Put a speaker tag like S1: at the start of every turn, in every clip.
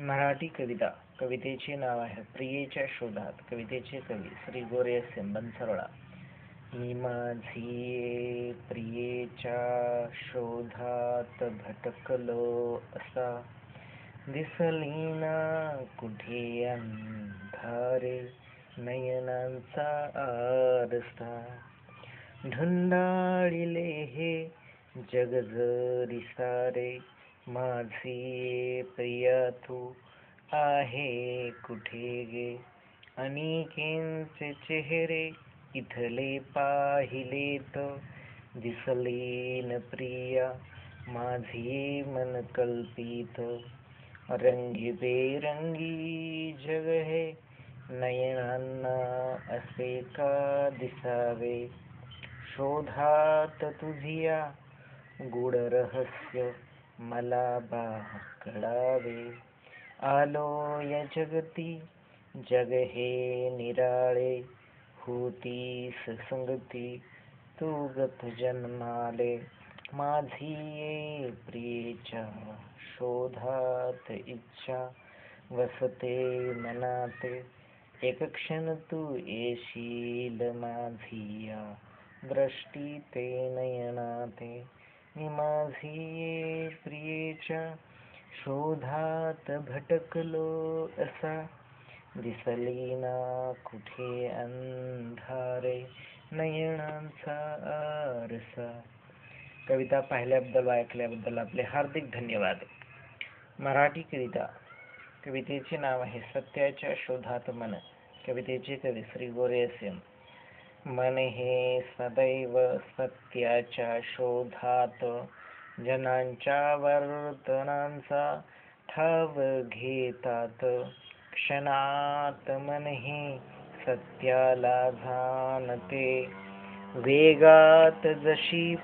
S1: मराठी कविता. कवितेचे नाव आहे प्रियेच्या शोधात. कवितेचे कवी श्री गोरे बनसरोडा. मी माझी प्रियेच्या शोधात भटकलो असा, दिसली ना कुठे अंधारे नयनांचा आरसा. ढुंढाळिले हे जग जरी सारे, माझी प्रिया तू आहे कुठे गे. अनेकांचे चेहरे इथले पाहिले तो, दिसली न प्रिया माझी मन कल्पित. रंगीबेरंगी जग हे नयनांना असे का दिसावे. शोधात तुझिया गूढ रहस्य मला कळावे. आलो या जगती जग हे निराळे, होतीस संगती तू गत जन्माले. माझी ये प्रियेच्या शोधात इच्छा वसते मनाते, एक क्षण तू येशील माझी या दृष्टी ते नयनाते. मी माझी ये प्रियेच्या शोधात भटकलो असा, दिसली ना कुठे अंधारे नयनांचा आरसा. कविता पाहिल्याबद्दल व ऐकल्याबद्दल आपले हार्दिक धन्यवाद. मराठी कविता. कवितेचे नाव आहे सत्याच्या शोधात मन. कवितेचे कवी श्री गोरे. मन हे सदैव सत्याच्या शोधात, जनांच्या वर्तनांचा ठाव घेतात. क्षणात मन हे सत्याला जाणते, वेगात जशी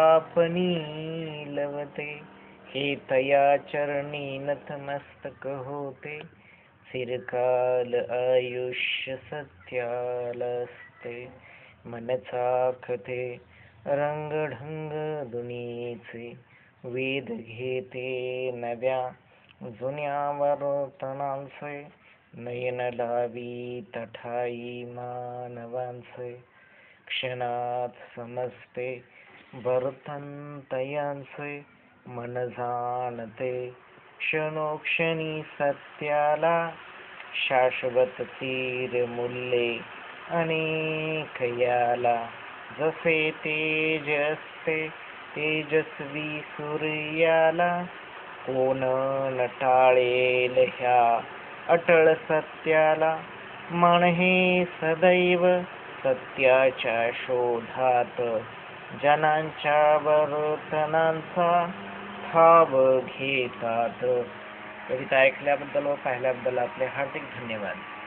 S1: पापणी लवते. हे तया चरणी नतमस्तक होते, चिरकाल आयुष्य सत्याला असते. मन चाखते रंगढंग दुनियेचे, वेध घेते नव्या जुन्या वर्तनांचे. नयन लावी तठाई मानवांचे, क्षणात समजते वर्तन तयांचे. मन जाणते क्षणोक्षणी सत्याला, शाश्वत तीर मूल्ये अनेक याला. जसे तेज असते तेजस्वी सूर्याला, कोण न टाळेल ह्या अटळ सत्याला. मन हे सदैव सत्याच्या शोधात, जनांच्या वर्तनांचा ठाव घेतात. कविता ऐकल्याबद्दल व पाहिल्याबद्दल आपले हार्दिक धन्यवाद.